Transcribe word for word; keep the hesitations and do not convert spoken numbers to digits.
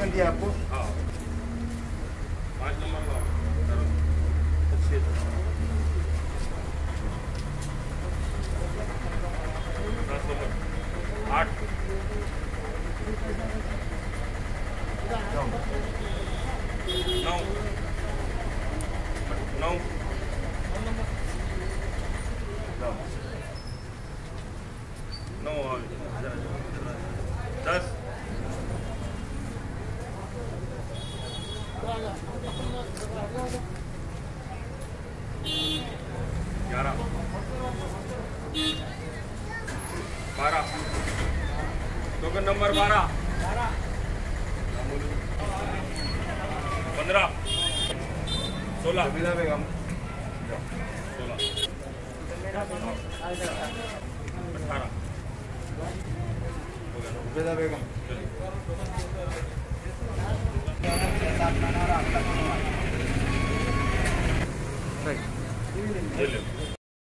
दिया आपको? हाँ पाँच नंबर दस नंबर आठ नौ नौ नौ दस ग्यारह बारह टोकन नंबर बारह पंद्रह सोलह बेगम सोलह अठारह बेगम चलिए